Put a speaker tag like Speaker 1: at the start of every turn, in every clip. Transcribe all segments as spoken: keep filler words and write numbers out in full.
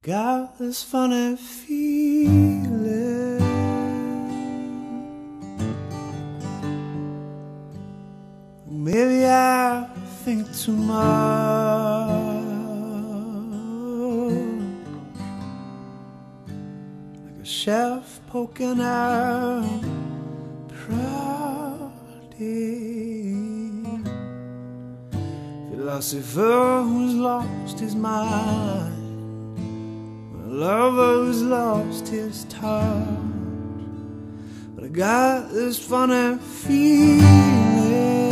Speaker 1: Got this funny feeling maybe I think too much, like a chef poking out protein, philosopher who's lost his mind, a lover who's lost his touch. But I got this funny feeling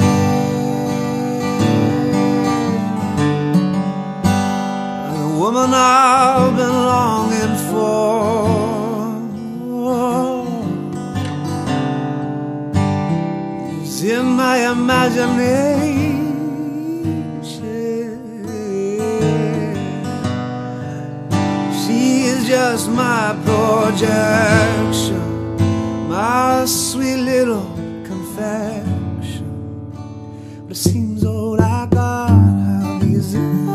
Speaker 1: like a woman I've been longing for is in my imagination. Just my projection, my sweet little confection. But it seems all I got are these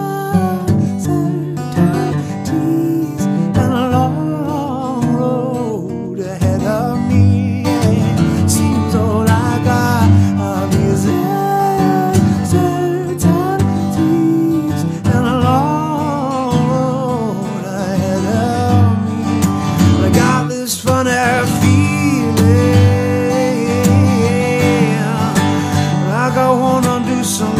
Speaker 1: uncertainties and a long road ahead of me. It seems all I got are these uncertainties and a long road ahead of me. This funny feeling like I wanna do some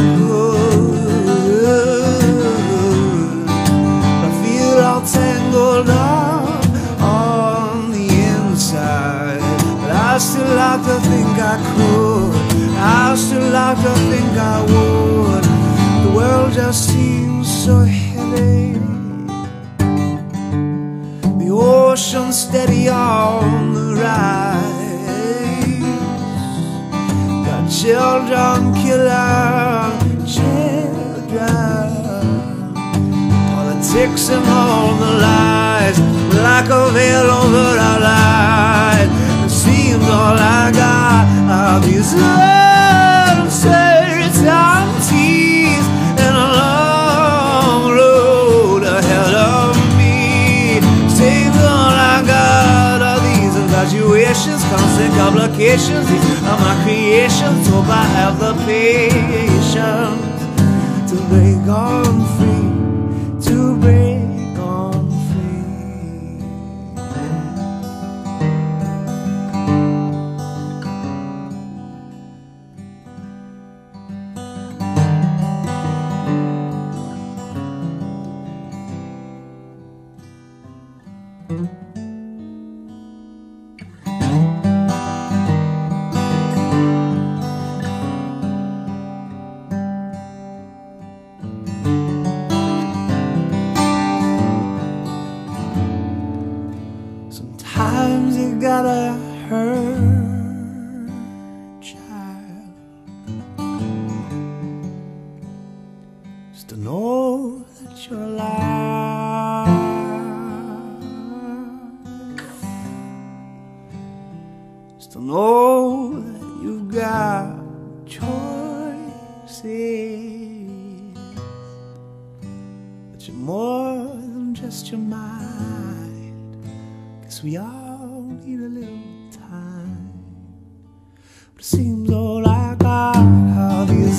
Speaker 1: good. I feel all tangled up on the inside, but I still like to think I could. I still like to think I would. The world just seems so heavy, the ocean steady on the rise. Got children killing children, politics and all the lies, like a veil over our lives. It seems all I got are these uncertainties and a long road ahead of me. Seems all I got are these infatuations, constant complications. These are my creations. Hope I have the patience to break on free, to break on free. Sometimes you gotta hurt, child, just to know that you're alive, just to know that you've got choices, that you're more than just your mind. Guess we all need a little time. But it seems all I got are these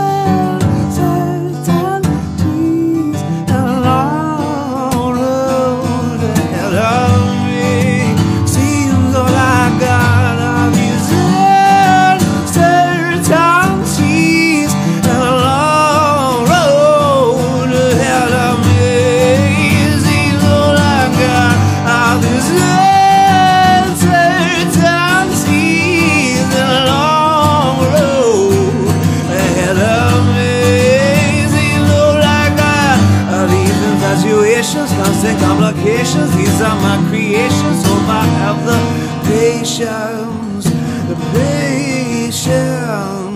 Speaker 1: uncertainties and a long road ahead of me. Seems all I got are these uncertainties and a long road ahead of me. Seems all I got are these uncertainties and a long road ahead of me. Seems all I got are these infatuations, constant complications. These are my creations. Hope I have the patience, the patience